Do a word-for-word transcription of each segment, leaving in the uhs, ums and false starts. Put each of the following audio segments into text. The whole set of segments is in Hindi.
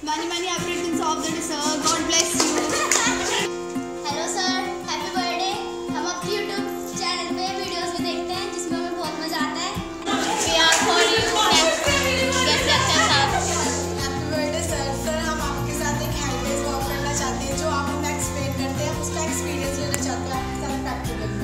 Many many happy returns of the day, sir. God bless you. Hello sir, happy birthday. हम आपकी यूट्यूब चैनल पे वीडियोस भी देखते हैं जिसमें हमें बहुत मजा आता है। We are for you. कैसे अच्छा साहब। Happy birthday sir. सर हम आपके साथ एक हैंडमेड वॉक करना चाहते हैं, जो आप हमें एक्सप्लेन करते हैं, उसका एक्सपीरियंस लेना चाहते हैं आपके साथ प्रैक्टिकली।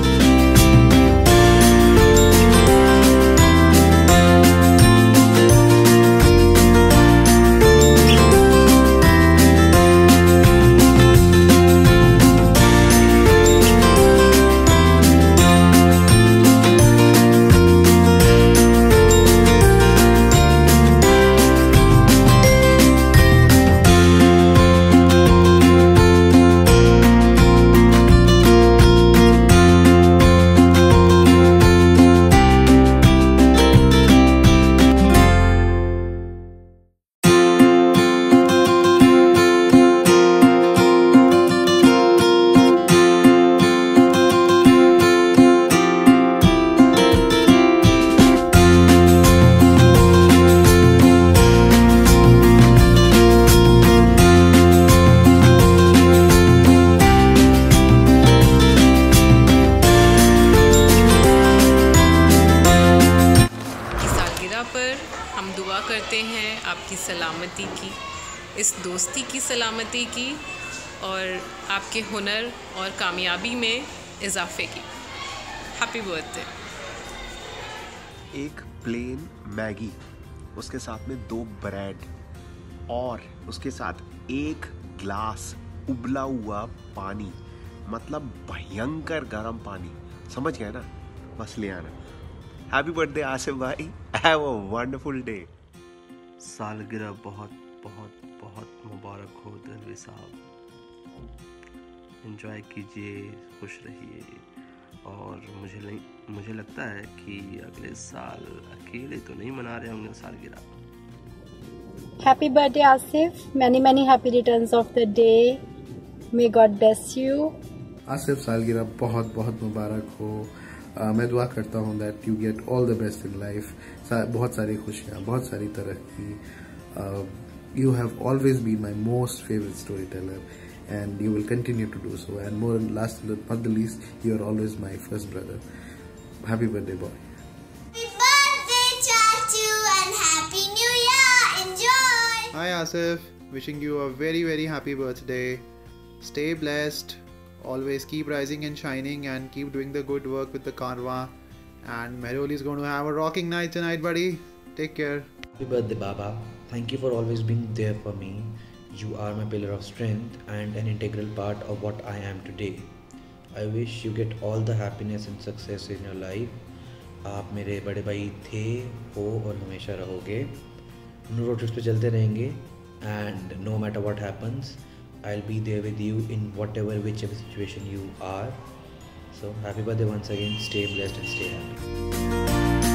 पर हम दुआ करते हैं आपकी सलामती की, इस दोस्ती की सलामती की और आपके हुनर और कामयाबी में इजाफे की। Happy birthday. एक प्लेन मैगी, उसके साथ में दो ब्रेड और उसके साथ एक ग्लास उबला हुआ पानी, मतलब भयंकर गर्म पानी, समझ गए ना? बस ले आना। हैप्पी बर्थडे आसिफ भाई, हैव अ वंडरफुल डे। सालगिरह बहुत बहुत बहुत मुबारक हो दलवी साहब। एंजॉय कीजिए, खुश रहिए और मुझे मुझे लगता है कि अगले साल अकेले तो नहीं मना रहे होंगे सालगिरह। Happy birthday Asif, many many happy returns of the day, may God bless you. Asif सालगिरह बहुत बहुत मुबारक हो। Uh, मैं दुआ करता हूँ that you get all the best in life, बहुत सारी खुशियाँ, बहुत सारी तरक्की। You have always been my most favourite story teller and you will continue to do so, and more last not the least, you are always my first brother. Happy birthday boy. Hi Asif, wishing you a very very happy birthday. Stay blessed. Always keep rising and shining and keep doing the good work with the Karwa. And Mehroli is going to have a rocking night tonight, buddy. Take care. Happy birthday, Baba. Thank you for always being there for me. You are my pillar of strength and an integral part of what I am today. I wish you get all the happiness and success in your life. आप मेरे बड़े भाई थे, हो और हमेशा रहोगे। हम रोड ट्रिप्स पे चलते रहेंगे and no matter what happens, I'll be there with you in whatever, whichever situation you are. So happy birthday once again. Stay blessed and stay happy.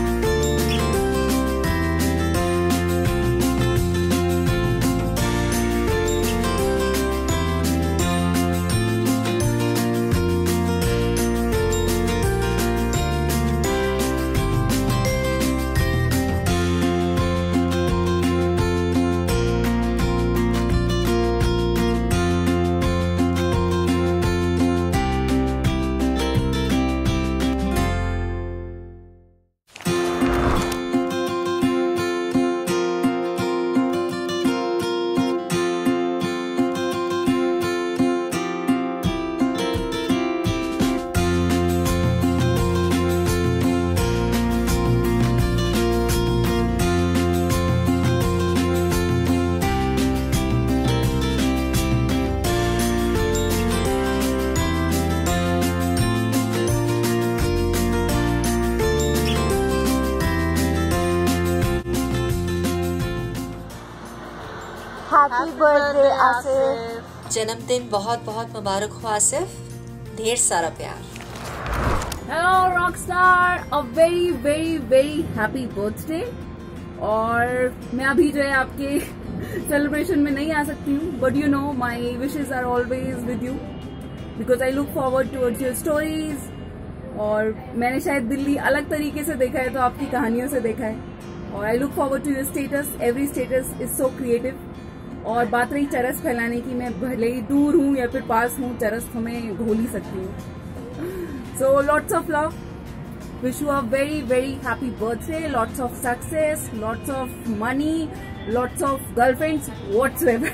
Happy birthday Asif. जन्मदिन बहुत बहुत मुबारक हो आसिफ, ढेर सारा प्यार। Hello rockstar, a very very very happy birthday. और मैं अभी जो है आपके सेलिब्रेशन में नहीं आ सकती हूँ, but you know my wishes are always with you because I look forward towards your stories. और मैंने शायद दिल्ली अलग तरीके से देखा है तो आपकी कहानियों से देखा है। और I look forward to your status, every status is so creative और बात रही चरस फैलाने की, मैं भले ही दूर हूँ या फिर पास हूँ, चरस तो मैं घोल ही सकती हूँ। So lots of love, wish you a very very happy birthday, lots of success, lots of money, lots of girlfriends whatsoever.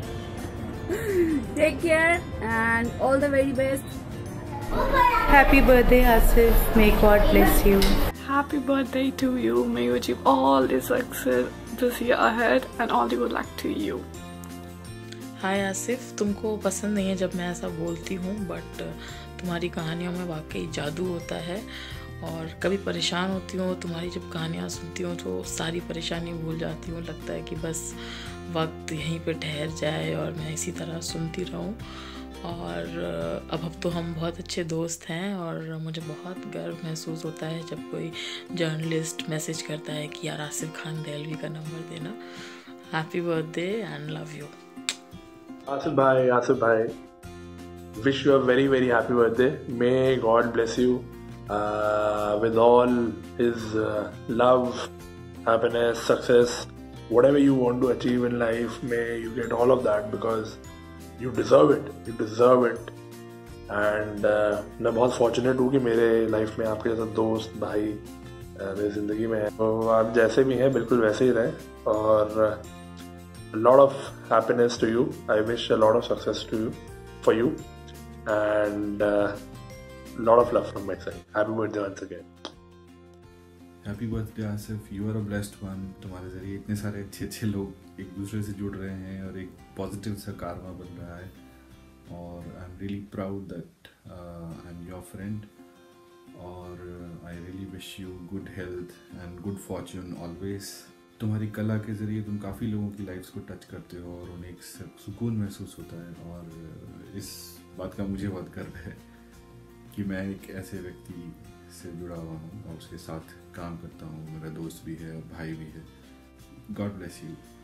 Take care and all the very best. Happy birthday Asif, may God bless you. Happy birthday to you, may you achieve all the success this year ahead and all the good luck to you. Hi Asif, तुमको पसंद नहीं है जब मैं ऐसा बोलती हूँ, बट तुम्हारी कहानियों में वाकई जादू होता है और कभी परेशान होती हूँ, तुम्हारी जब कहानियाँ सुनती हूँ तो सारी परेशानी भूल जाती हूँ। लगता है कि बस वक्त यहीं पे ठहर जाए और मैं इसी तरह सुनती रहूँ। और अब अब तो हम बहुत अच्छे दोस्त हैं और मुझे बहुत गर्व महसूस होता है जब कोई जर्नलिस्ट मैसेज करता है कि यार आसिफ खान देहलवी का नंबर देना। Happy birthday and love you. Asif भाई, आसिफ भाई, wish you a very very happy birthday. May God bless you uh, with all His uh, love, happiness, success, whatever you want to achieve in life. May you get all of that because you deserve it. You deserve it. And uh, मैं बहुत fortunate हूँ कि मेरे life में आपके जैसा दोस्त भाई uh, मेरी ज़िंदगी में है। तो आप जैसे भी हैं बिल्कुल वैसे ही रहें और uh, a lot of happiness to you. I wish a lot of success to you, for you, and uh, a lot of love from my side. Happy birthday once again. Happy birthday Asif. You are a blessed one. तुम्हारे जरिए इतने सारे अच्छे अच्छे लोग एक दूसरे से जुड़ रहे हैं और एक पॉजिटिव सा कारवा बन रहा है और I am really proud that I am your friend और I really wish you good health and good fortune always. तुम्हारी कला के ज़रिए तुम काफ़ी लोगों की लाइफ्स को टच करते हो और उन्हें एक सुकून महसूस होता है और इस बात का मुझे बहुत गर्व है कि मैं एक ऐसे व्यक्ति से जुड़ा हुआ हूँ और उसके साथ काम करता हूँ। मेरा दोस्त भी है और भाई भी है। God bless you.